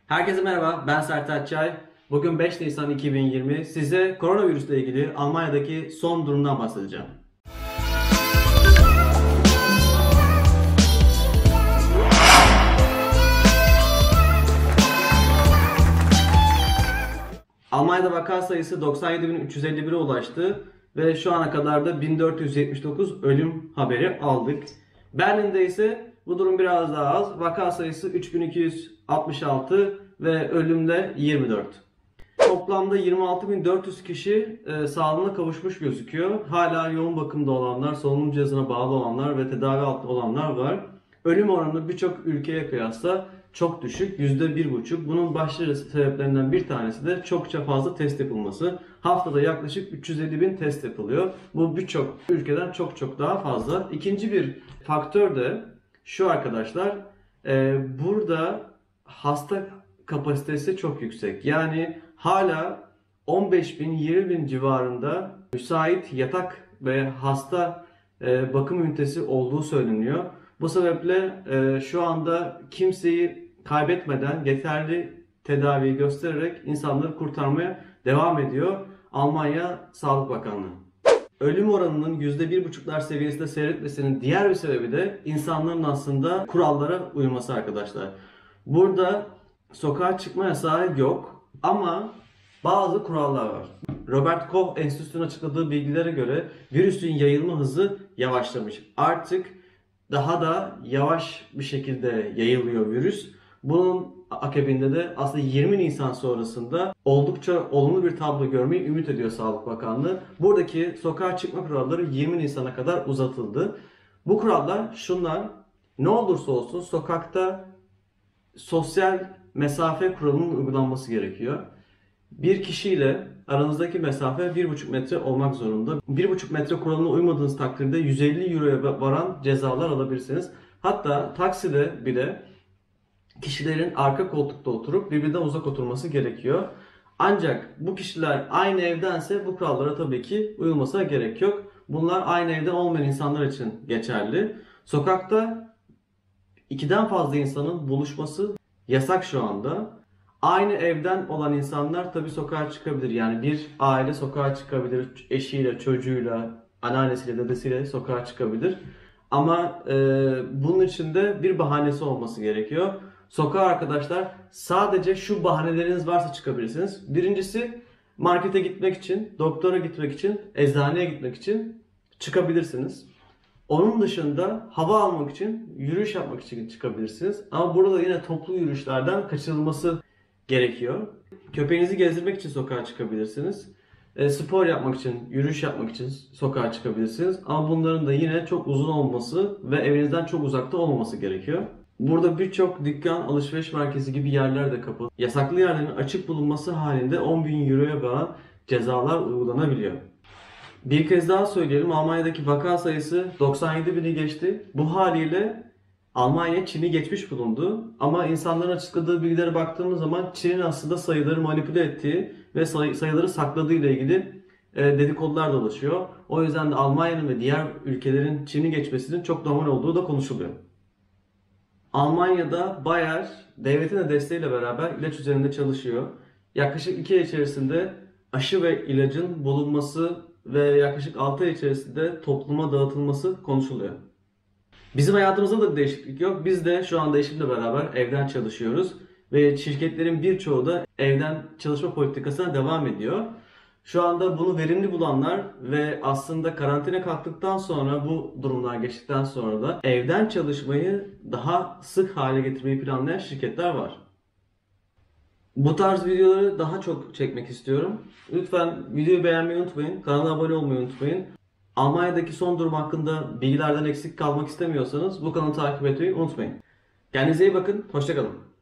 Herkese merhaba, ben Sertaç Çay. Bugün 5 Nisan 2020. Size koronavirüsle ilgili Almanya'daki son durumdan bahsedeceğim. Almanya'da vaka sayısı 97.351'e ulaştı ve şu ana kadar da 1479 ölüm haberi aldık. Berlin'de ise bu durum biraz daha az. Vaka sayısı 3266 ve ölümde 24. Toplamda 26.400 kişi sağlığına kavuşmuş gözüküyor. Hala yoğun bakımda olanlar, solunum cihazına bağlı olanlar ve tedavi altında olanlar var. Ölüm oranı birçok ülkeye kıyasla çok düşük, %1,5. Bunun başlıca sebeplerinden bir tanesi de çokça fazla test yapılması. Haftada yaklaşık 350.000 test yapılıyor. Bu birçok ülkeden çok daha fazla. İkinci bir faktör de şu arkadaşlar, burada hasta kapasitesi çok yüksek. Yani hala 15.000-20.000 civarında müsait yatak ve hasta bakım ünitesi olduğu söyleniyor. Bu sebeple şu anda kimseyi kaybetmeden yeterli tedaviyi göstererek insanları kurtarmaya devam ediyor Almanya Sağlık Bakanlığı. Ölüm oranının %1,5'lar seviyesinde seyretmesinin diğer bir sebebi de insanların aslında kurallara uyması arkadaşlar. Burada sokağa çıkma yasağı yok ama bazı kurallar var. Robert Koch Enstitüsü'nün açıkladığı bilgilere göre virüsün yayılma hızı yavaşlamış. Artık daha da yavaş bir şekilde yayılıyor virüs. Bunun akabinde de aslında 20 Nisan sonrasında oldukça olumlu bir tablo görmeyi ümit ediyor Sağlık Bakanlığı. Buradaki sokağa çıkma kuralları 20 Nisan'a kadar uzatıldı. Bu kurallar şunlar: ne olursa olsun sokakta sosyal mesafe kuralının uygulanması gerekiyor. Bir kişiyle aranızdaki mesafe 1,5 metre olmak zorunda. 1,5 metre kuralına uymadığınız takdirde 150 euroya varan cezalar alabilirsiniz. Hatta takside bile kişilerin arka koltukta oturup birbirinden uzak oturması gerekiyor. Ancak bu kişiler aynı evdense bu kurallara tabii ki uyulmasına gerek yok. Bunlar aynı evde olmayan insanlar için geçerli. Sokakta 2'den fazla insanın buluşması yasak şu anda. Aynı evden olan insanlar tabii sokağa çıkabilir. Yani bir aile sokağa çıkabilir. Eşiyle, çocuğuyla, anneannesiyle, dedesiyle sokağa çıkabilir. Ama bunun için de bir bahanesi olması gerekiyor. Sokağa arkadaşlar sadece şu bahaneleriniz varsa çıkabilirsiniz. Birincisi markete gitmek için, doktora gitmek için, eczaneye gitmek için çıkabilirsiniz. Onun dışında hava almak için, yürüyüş yapmak için çıkabilirsiniz. Ama burada yine toplu yürüyüşlerden kaçınılması gerekiyor. Köpeğinizi gezdirmek için sokağa çıkabilirsiniz. Spor yapmak için, yürüyüş yapmak için sokağa çıkabilirsiniz. Ama bunların da yine çok uzun olması ve evinizden çok uzakta olmaması gerekiyor. Burada birçok dükkan, alışveriş merkezi gibi yerler de kapalı. Yasaklı yerlerin açık bulunması halinde 10.000 euroya varan cezalar uygulanabiliyor. Bir kez daha söyleyelim, Almanya'daki vaka sayısı 97.000'i geçti. Bu haliyle Almanya Çin'i geçmiş bulundu. Ama insanların açıkladığı bilgilere baktığımız zaman Çin'in aslında sayıları manipüle ettiği ve sayıları sakladığı ile ilgili dedikodular dolaşıyor. O yüzden de Almanya'nın ve diğer ülkelerin Çin'i geçmesinin çok normal olduğu da konuşuluyor. Almanya'da Bayer devletin de desteğiyle beraber ilaç üzerinde çalışıyor. Yaklaşık 2 ay içerisinde aşı ve ilacın bulunması ve yaklaşık 6 ay içerisinde topluma dağıtılması konuşuluyor. Bizim hayatımızda da bir değişiklik yok. Biz de şu anda eşimle beraber evden çalışıyoruz. Ve şirketlerin birçoğu da evden çalışma politikasına devam ediyor. Şu anda bunu verimli bulanlar ve aslında karantina kalktıktan sonra, bu durumlar geçtikten sonra da evden çalışmayı daha sık hale getirmeyi planlayan şirketler var. Bu tarz videoları daha çok çekmek istiyorum. Lütfen videoyu beğenmeyi unutmayın. Kanala abone olmayı unutmayın. Almanya'daki son durum hakkında bilgilerden eksik kalmak istemiyorsanız bu kanalı takip etmeyi unutmayın. Kendinize iyi bakın. Hoşça kalın.